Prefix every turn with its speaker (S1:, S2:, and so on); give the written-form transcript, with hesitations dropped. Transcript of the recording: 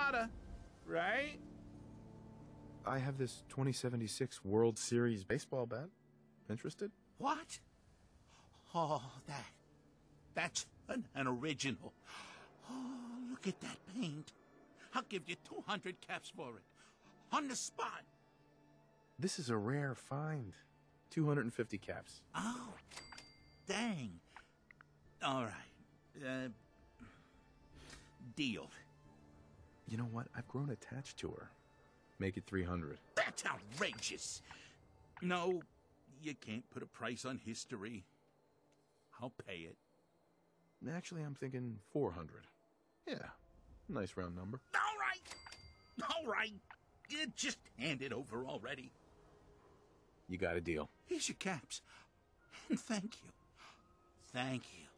S1: gotta, right?
S2: I have this 2076 World Series baseball bat. Interested?
S1: What? Oh, that's an original. Oh, look at that paint. I'll give you 200 caps for it. On the spot.
S2: This is a rare find. 250 caps.
S1: Oh, dang. All right. Deal.
S2: You know what? I've grown attached to her. Make it 300.
S1: That's outrageous. No, you can't put a price on history. I'll pay it.
S2: Actually, I'm thinking 400. Yeah, nice round number.
S1: All right. You just hand it over already.
S2: You got a deal.
S1: Here's your caps. And thank you. Thank you.